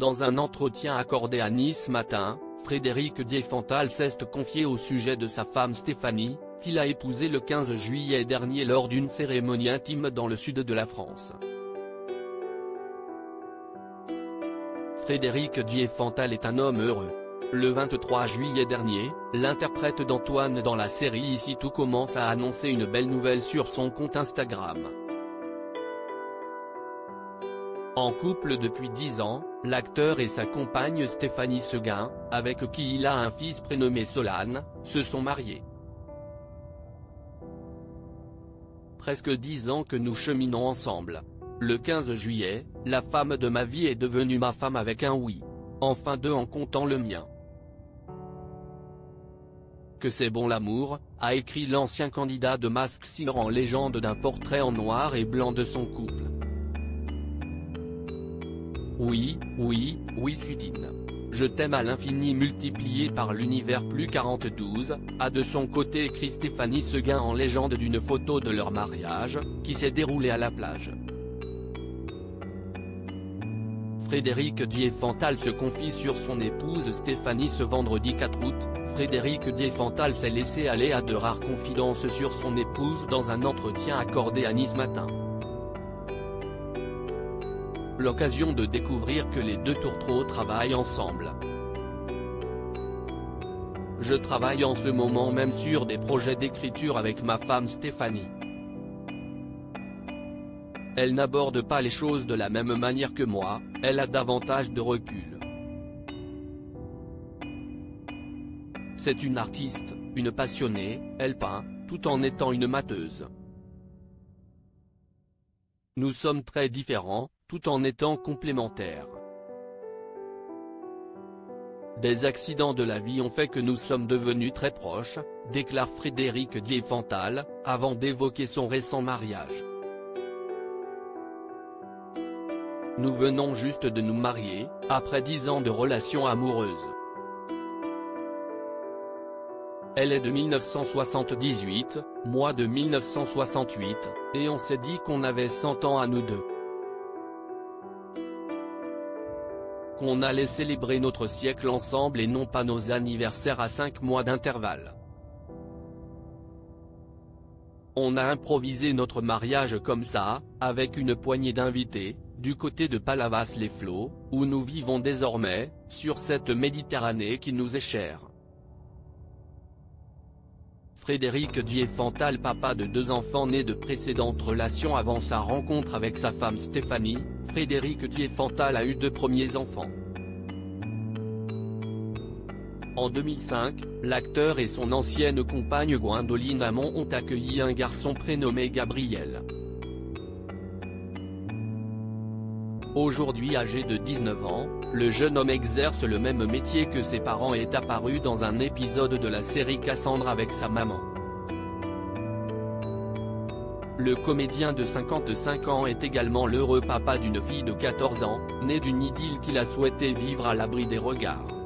Dans un entretien accordé à Nice Matin, Frédéric Diefenthal s'est confié au sujet de sa femme Stéphanie, qu'il a épousée le 15 juillet dernier lors d'une cérémonie intime dans le sud de la France. Frédéric Diefenthal est un homme heureux. Le 23 juillet dernier, l'interprète d'Antoine dans la série Ici tout commence a annoncé une belle nouvelle sur son compte Instagram. En couple depuis 10 ans, l'acteur et sa compagne Stéphanie Seguin, avec qui il a un fils prénommé Solane, se sont mariés. Presque 10 ans que nous cheminons ensemble. Le 15 juillet, la femme de ma vie est devenue ma femme avec un oui. Enfin deux en comptant le mien. Que c'est bon l'amour, a écrit l'ancien candidat de Masked Singer en légende d'un portrait en noir et blanc de son couple. Oui, oui, oui Sutine. Je t'aime à l'infini multiplié par l'univers plus 42, a de son côté écrit Stéphanie Seguin en légende d'une photo de leur mariage, qui s'est déroulée à la plage. Frédéric Diefenthal se confie sur son épouse Stéphanie ce vendredi 4 août. Frédéric Diefenthal s'est laissé aller à de rares confidences sur son épouse dans un entretien accordé à Nice Matin. L'occasion de découvrir que les deux tourtereaux travaillent ensemble. Je travaille en ce moment même sur des projets d'écriture avec ma femme Stéphanie. Elle n'aborde pas les choses de la même manière que moi, elle a davantage de recul. C'est une artiste, une passionnée, elle peint, tout en étant une mateuse. Nous sommes très différents, tout en étant complémentaires. Des accidents de la vie ont fait que nous sommes devenus très proches, déclare Frédéric Diefenthal, avant d'évoquer son récent mariage. Nous venons juste de nous marier, après 10 ans de relation amoureuse. Elle est de 1978, moi de 1968, et on s'est dit qu'on avait 100 ans à nous deux. Qu'on allait célébrer notre siècle ensemble et non pas nos anniversaires à 5 mois d'intervalle. On a improvisé notre mariage comme ça, avec une poignée d'invités, du côté de Palavas-les-Flots, où nous vivons désormais, sur cette Méditerranée qui nous est chère. Frédéric Diefenthal, papa de 2 enfants nés de précédentes relations avant sa rencontre avec sa femme Stéphanie, Frédéric Diefenthal a eu 2 premiers enfants. En 2005, l'acteur et son ancienne compagne Gwendoline Amon ont accueilli un garçon prénommé Gabriel. Aujourd'hui âgé de 19 ans, le jeune homme exerce le même métier que ses parents et est apparu dans un épisode de la série Cassandre avec sa maman. Le comédien de 55 ans est également l'heureux papa d'une fille de 14 ans, née d'une idylle qu'il a souhaité vivre à l'abri des regards.